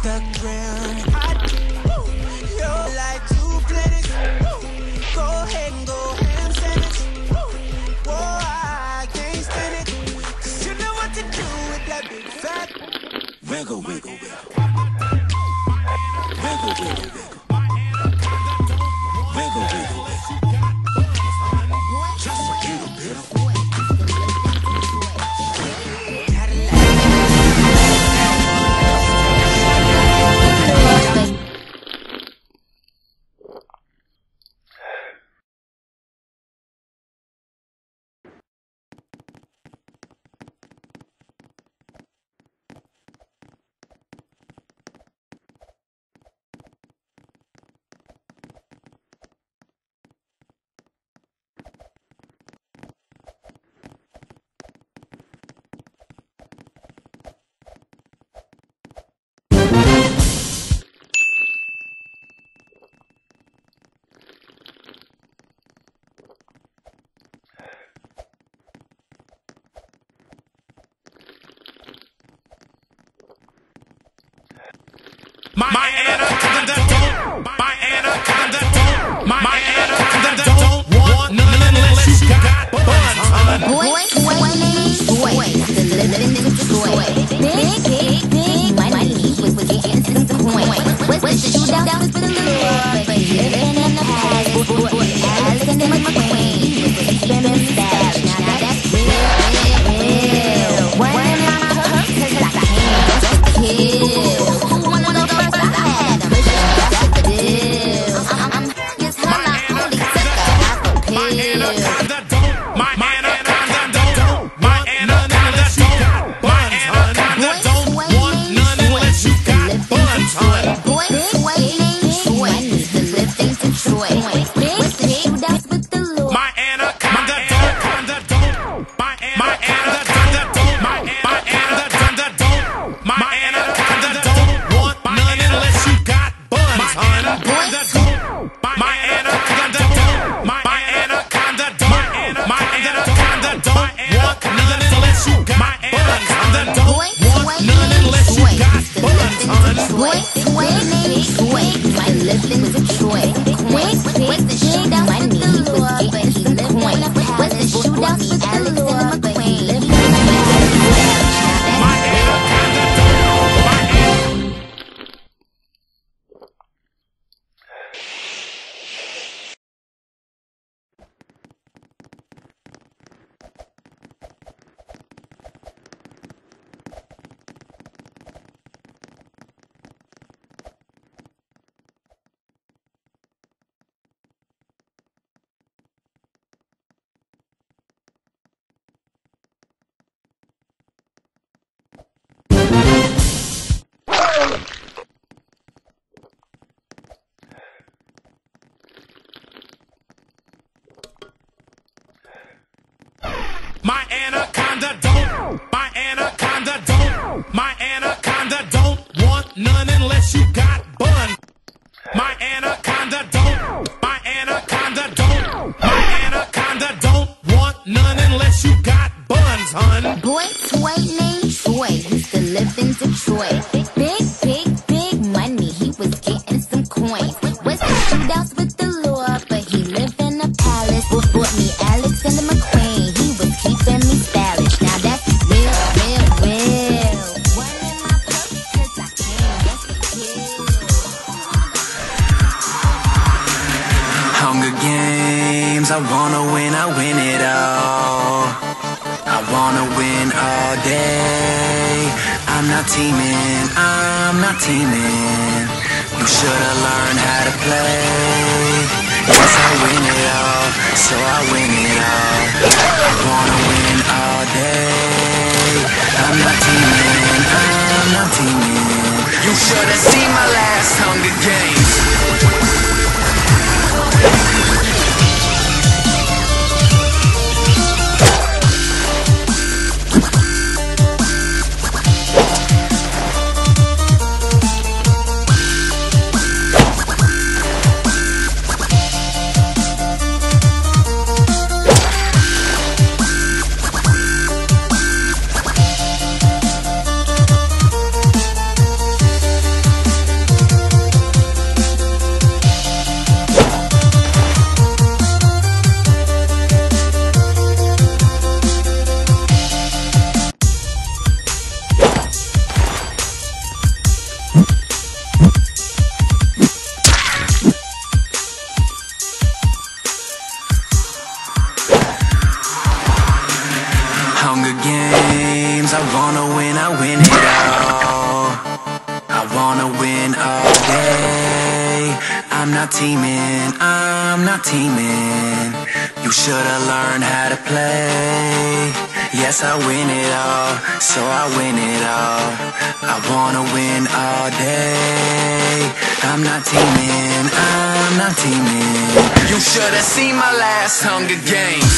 The ground hot. You're like two planets. Go ahead and go ham sandwich. Whoa, I can't stand it. 'Cause you know what to do with that big fat wiggle, wiggle, wiggle. Wiggle, wiggle, wiggle. Wiggle, wiggle, wiggle. Just a little bit of My anaconda don't, my anaconda don't, my anaconda don't want none unless you got buns, hun. Boys, the living in Detroit. Big, money was getting some coins. Was the shootout with the Lord, but living in the past. Alex and McQueen, keeping them savage. Now that's real. One of my hooks, 'cause I can't just kill. One of the first I had, I'm just hella only took a half a pill. My anaconda don't, my anaconda don't, my anaconda don't, my anaconda don't want none unless you got buns, hun. Boys, money, the living Detroit. Big shootouts with the Lord. My anaconda don't, my anaconda don't, my anaconda don't, my anaconda don't want none unless you got buns, hun. My anaconda don't, my anaconda don't, my anaconda don't want none unless you got buns, hun. Don't want none unless you got buns, hun. Boys, my living Detroit. Quick, the shootout money, he was getting some coins. Was the shootout with Alex and McQueen. My anaconda don't, my My anaconda don't, my anaconda don't, my anaconda don't want none unless you got buns. My anaconda don't, my anaconda don't, my anaconda don't want none unless you got buns, hun. Boys, named Troy, used to live in Detroit. Big money, he was getting some coins. Was the shootouts with the Lord, but he lived in a palace. Bought me Alex and McQueen, he was keeping me stylish. Now that's real. One in my pocket, 'cause I can't just kill. Hunger Games, I wanna win it all. I wanna win all day. I'm not teaming. You should've learned how to play. Yes, I win it all, so I win it all. I wanna win all day. I'm not teaming. You should've seen my last Hunger Games. I wanna win all day. I'm not teaming, I'm not teaming. You should've learned how to play. Yes, I win it all, so I win it all. I wanna win all day. I'm not teaming, I'm not teaming. You should've seen my last Hunger Games.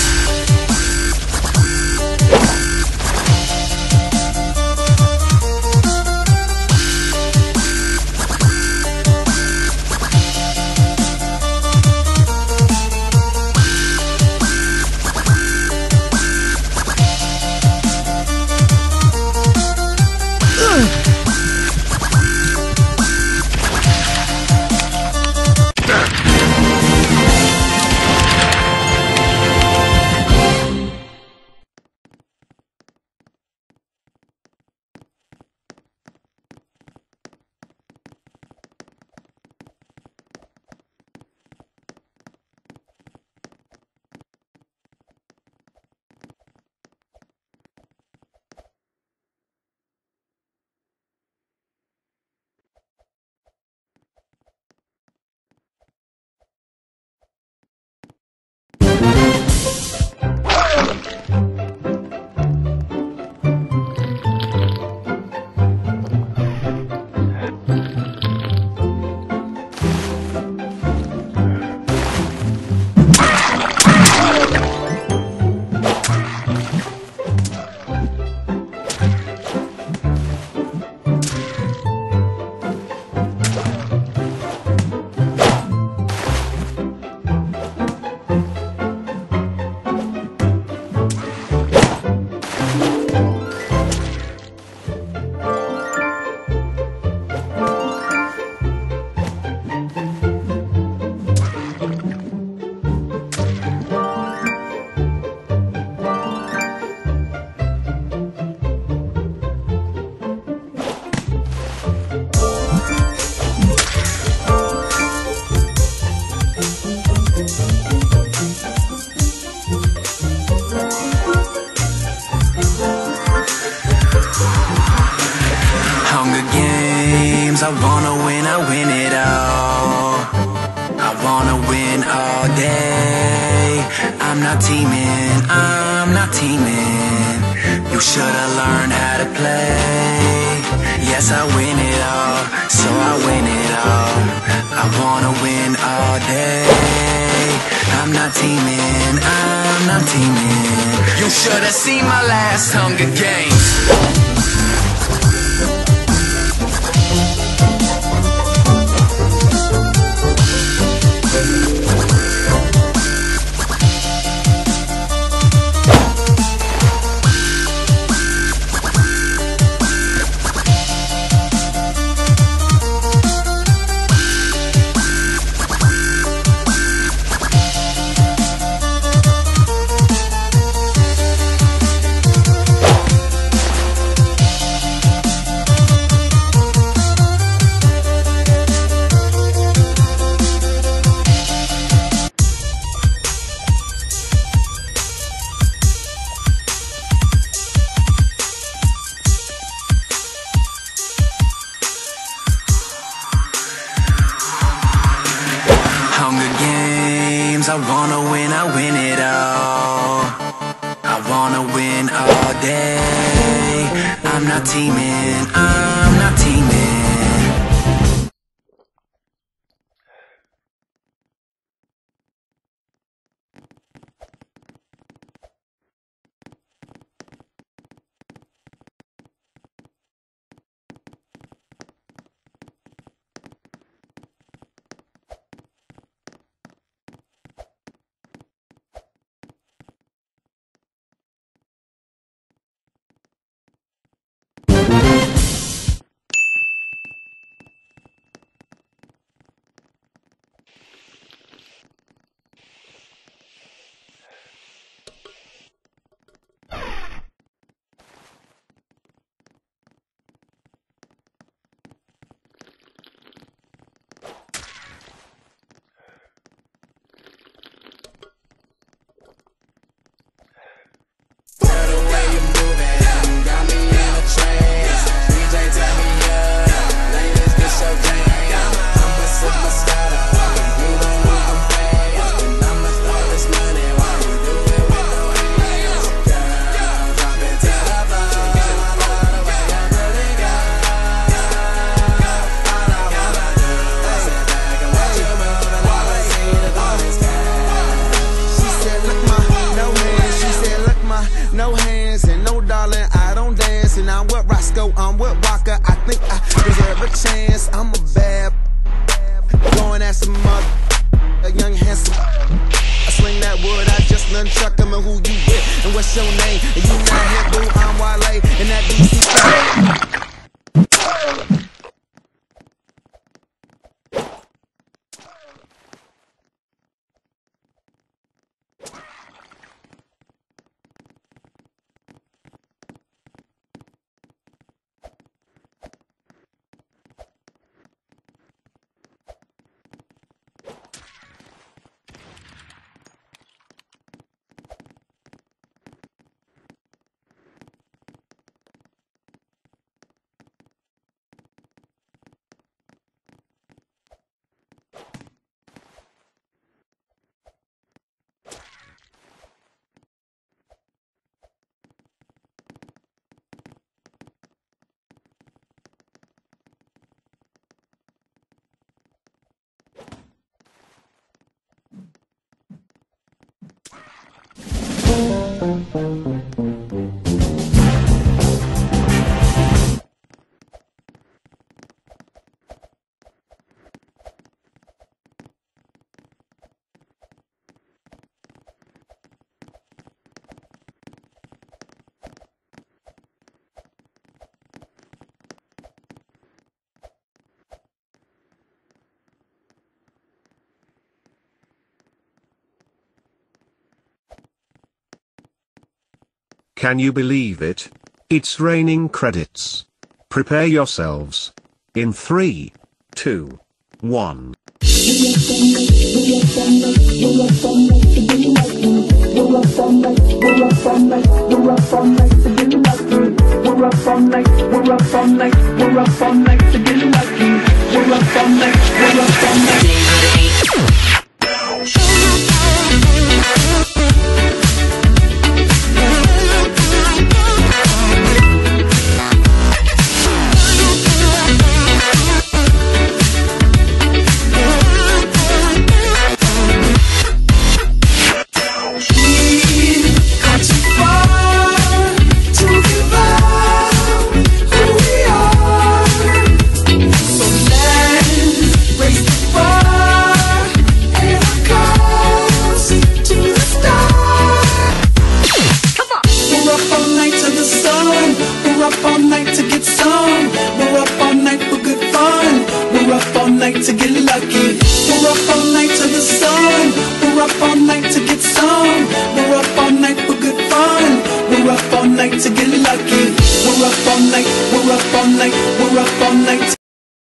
I wanna win, I win it all. I wanna win all day. I'm not teaming, I'm not teaming. You should've learned how to play. Yes, I win it all, so I win it all. I wanna win all day. I'm not teaming, I'm not teaming. You should've seen my last Hunger Games. I wanna win, I win it all. I wanna win all day. I'm not teaming, I'm not teaming. a bad. Going at some mother, a young handsome. I swing that wood, I just nunchuck him. And who you with, and what's your name? And you not here, boo, I'm Wale, and that DC. Can you believe it? It's raining credits. Prepare yourselves. In 3, 2, 1. To get lucky, we're up all night